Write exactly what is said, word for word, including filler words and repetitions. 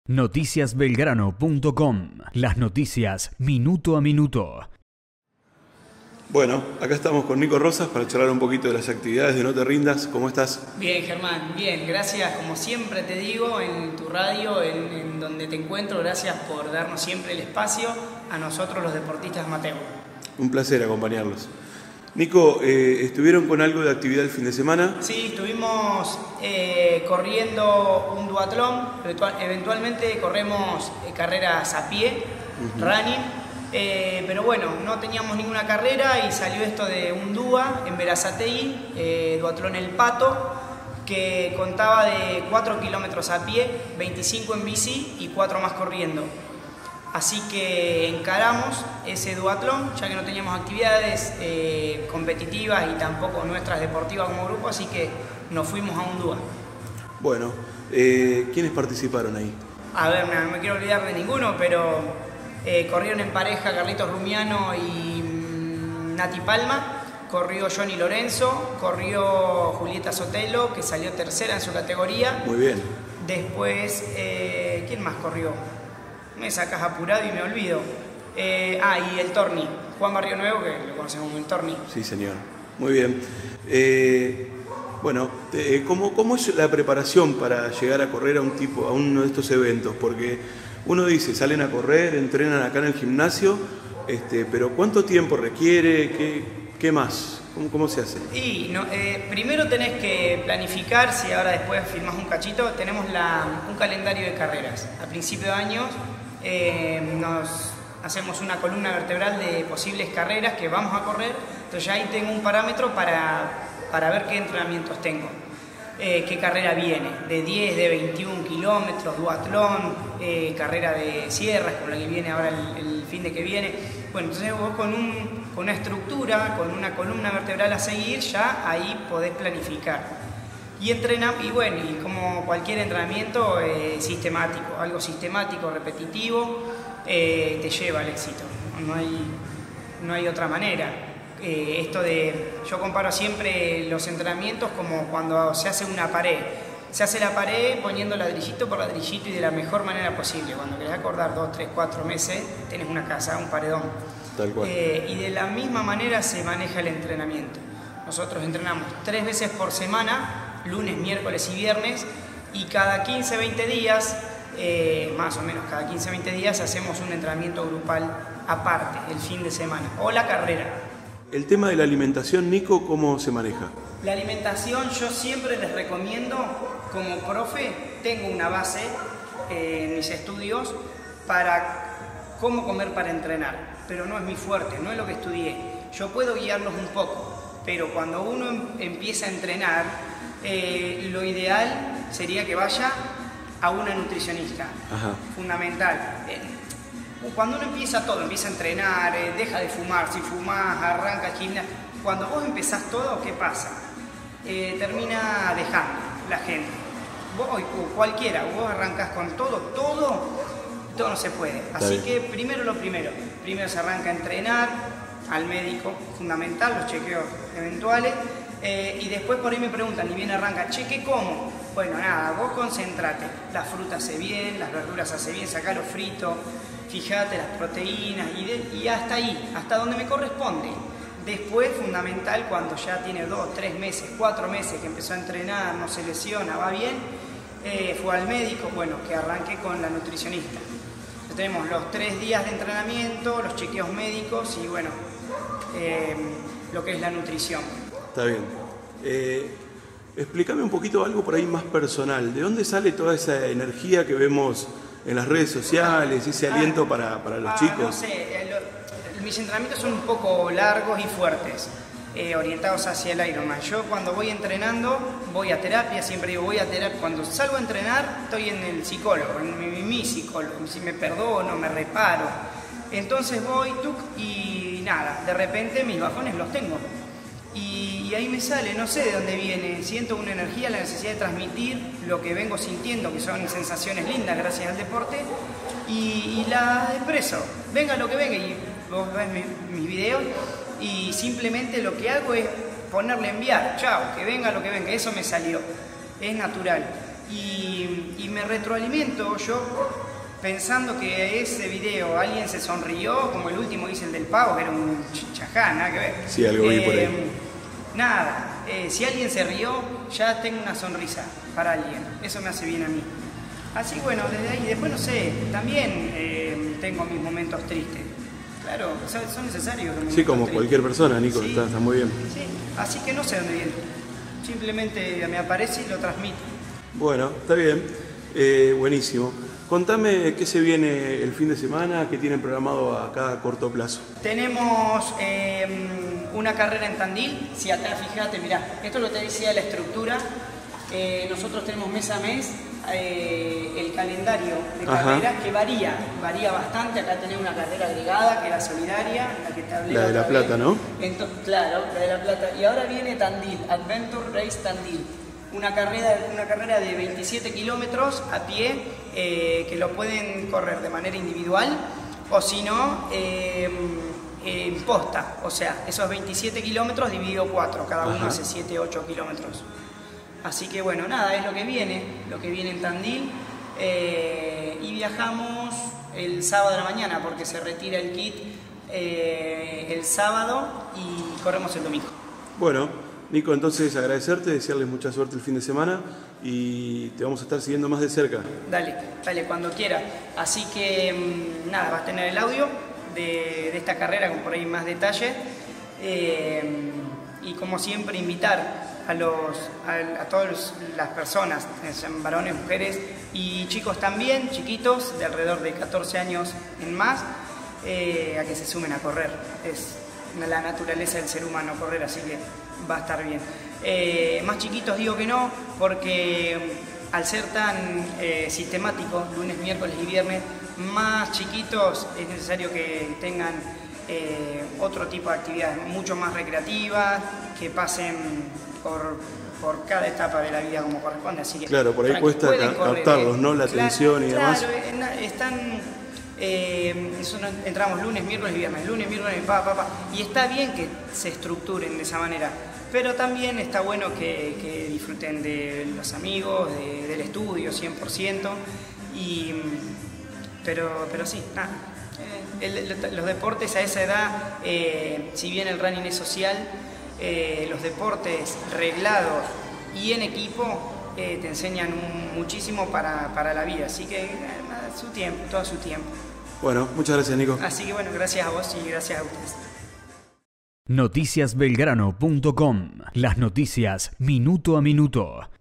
noticias belgrano punto com. Las noticias minuto a minuto. Bueno, acá estamos con Nico Rosas para charlar un poquito de las actividades de No Te Rindas. ¿Cómo estás? Bien, Germán, bien. Gracias, como siempre te digo, en tu radio, en, en donde te encuentro. Gracias por darnos siempre el espacio a nosotros los deportistas amateur. Un placer acompañarlos. Nico, eh, ¿estuvieron con algo de actividad el fin de semana? Sí, estuvimos eh, corriendo un duatlón, eventualmente corremos eh, carreras a pie, uh-huh. running, eh, pero bueno, no teníamos ninguna carrera y salió esto de un dúa en Berazategui, eh, duatlón El Pato, que contaba de cuatro kilómetros a pie, veinticinco en bici y cuatro más corriendo. Así que encaramos ese duatlón, ya que no teníamos actividades eh, competitivas y tampoco nuestras deportivas como grupo, así que nos fuimos a un dúa. Bueno, eh, ¿quiénes participaron ahí? A ver, no me quiero olvidar de ninguno, pero eh, corrieron en pareja Carlitos Rumiano y mmm, Nati Palma, corrió Johnny Lorenzo, corrió Julieta Sotelo, que salió tercera en su categoría. Muy bien. Después, eh, ¿quién más corrió? Me sacas apurado y me olvido. Eh, ah, y el Torni, Juan Barrio Nuevo, que lo conocemos como el Torni. Sí, señor. Muy bien. Eh, bueno, eh, ¿cómo, ¿cómo es la preparación para llegar a correr a un tipo, a uno de estos eventos? Porque uno dice, salen a correr, entrenan acá en el gimnasio, este, pero ¿cuánto tiempo requiere? ¿Qué, qué más? ¿Cómo, ¿Cómo se hace? Y no, eh, primero tenés que planificar, si ahora después filmás un cachito, tenemos la, un calendario de carreras. A principio de años eh, nos hacemos una columna vertebral de posibles carreras que vamos a correr, entonces ya ahí tengo un parámetro para, para ver qué entrenamientos tengo. Eh, qué carrera viene, de diez, de veintiún kilómetros, duatlón, eh, carrera de sierras, con la que viene ahora el, el fin de que viene. Bueno, entonces vos con, un, con una estructura, con una columna vertebral a seguir, ya ahí podés planificar. Y entrenamos, y bueno, y como cualquier entrenamiento eh, sistemático, algo sistemático, repetitivo, eh, te lleva al éxito. No hay, no hay otra manera. Eh, esto de, yo comparo siempre los entrenamientos como cuando se hace una pared. Se hace la pared poniendo ladrillito por ladrillito y de la mejor manera posible. Cuando querés acordar dos, tres, cuatro meses, tenés una casa, un paredón. Tal cual. Eh, y de la misma manera se maneja el entrenamiento. Nosotros entrenamos tres veces por semana, lunes, miércoles y viernes, y cada quince, veinte días, eh, más o menos cada quince, veinte días, hacemos un entrenamiento grupal aparte, el fin de semana, o la carrera. El tema de la alimentación, Nico, ¿cómo se maneja? La alimentación yo siempre les recomiendo, como profe, tengo una base eh, en mis estudios para cómo comer para entrenar, pero no es mi fuerte, no es lo que estudié. Yo puedo guiarlos un poco, pero cuando uno em empieza a entrenar, eh, lo ideal sería que vaya a una nutricionista. Ajá. Fundamental. Eh, Cuando uno empieza todo, empieza a entrenar, eh, deja de fumar, si fumás, arranca gimnasio. Cuando vos empezás todo, ¿qué pasa? Eh, termina dejando la gente. Vos, o cualquiera, vos arrancás con todo, todo, todo no se puede. Así que primero lo primero. Primero se arranca a entrenar, al médico, fundamental, los chequeos eventuales. Eh, y después por ahí me preguntan, y bien arranca, che, ¿qué como? Bueno, nada, vos concentrate. Las frutas hace bien, las verduras hace bien, sacalo frito. Fíjate las proteínas y, de, y hasta ahí, hasta donde me corresponde. Después, fundamental, cuando ya tiene dos, tres meses, cuatro meses que empezó a entrenar, no se lesiona, va bien, eh, fue al médico, bueno, que arranque con la nutricionista. Entonces, tenemos los tres días de entrenamiento, los chequeos médicos y bueno, eh, lo que es la nutrición. Está bien. Eh, explícame un poquito algo por ahí más personal. ¿De dónde sale toda esa energía que vemos en las redes sociales, ese ah, aliento para, para los ah, chicos? No sé, eh, lo, mis entrenamientos son un poco largos y fuertes, eh, orientados hacia el Ironman. Yo cuando voy entrenando, voy a terapia, siempre digo voy a terapia. Cuando salgo a entrenar, estoy en el psicólogo, en mi, mi psicólogo, si me perdono, me reparo. Entonces voy, tuc, y nada, de repente mis bajones los tengo. Y, y ahí me sale, no sé de dónde viene, siento una energía, la necesidad de transmitir lo que vengo sintiendo, que son sensaciones lindas gracias al deporte, y, y la expreso, venga lo que venga, y vos ves mis, mis videos, y simplemente lo que hago es ponerle enviar, chao, que venga lo que venga, eso me salió, es natural. Y y me retroalimento yo pensando que ese video alguien se sonrió, como el último hice el del pavo, que era un chajá, nada que ver. Sí, algo vi eh, por ahí. Nada, eh, si alguien se rió, ya tengo una sonrisa para alguien, eso me hace bien a mí. Así bueno, desde ahí, después no sé, también eh, tengo mis momentos tristes. Claro, son necesarios. Sí, como tristes. Cualquier persona, Nico, sí, está, está muy bien. Sí, así que no sé dónde viene. Simplemente me aparece y lo transmito. Bueno, está bien. Eh, buenísimo. Contame qué se viene el fin de semana, qué tienen programado acá a corto plazo. Tenemos eh, una carrera en Tandil. Si acá fíjate, mirá, esto es lo que te decía la estructura. Eh, nosotros tenemos mes a mes eh, el calendario de carreras que varía, varía bastante. Acá tenemos una carrera agregada que era solidaria, la que te hablé. La de La Plata, ¿no? Entonces, claro, la de La Plata. Y ahora viene Tandil, Adventure Race Tandil. Una carrera, una carrera de veintisiete kilómetros a pie eh, que lo pueden correr de manera individual o si no eh, en posta. O sea, esos veintisiete kilómetros dividido cuatro, cada uno Ajá. hace siete, ocho kilómetros. Así que bueno, nada, es lo que viene, lo que viene en Tandil. Eh, y viajamos el sábado de la mañana porque se retira el kit eh, el sábado y corremos el domingo. Bueno. Nico, entonces agradecerte, desearles mucha suerte el fin de semana y te vamos a estar siguiendo más de cerca. Dale, dale, cuando quiera. Así que nada, vas a tener el audio de, de esta carrera con por ahí más detalle eh, y como siempre invitar a, los, a, a todas las personas, sean varones, mujeres y chicos también, chiquitos de alrededor de catorce años en más, eh, a que se sumen a correr. Es la naturaleza del ser humano correr, así que va a estar bien. Eh, más chiquitos digo que no, porque al ser tan eh, sistemático, lunes, miércoles y viernes, más chiquitos es necesario que tengan eh, otro tipo de actividades, mucho más recreativas, que pasen por, por cada etapa de la vida como corresponde. Así que, claro, por ahí cuesta captarlos, ¿no? La claro, atención y claro, demás. Claro, están... Eh, eso no, entramos lunes, miércoles y viernes, lunes, miércoles y pa, pa, pa. Y está bien que se estructuren de esa manera, pero también está bueno que, que disfruten de los amigos, de, del estudio cien por ciento. Y, pero, pero sí, nada. Eh, el, el, los deportes a esa edad, eh, si bien el running es social, eh, los deportes reglados y en equipo eh, te enseñan un, muchísimo para, para la vida. Así que nada, su tiempo, todo su tiempo. Bueno, muchas gracias, Nico. Así que bueno, gracias a vos y gracias a ustedes. noticias belgrano punto com. Las noticias minuto a minuto.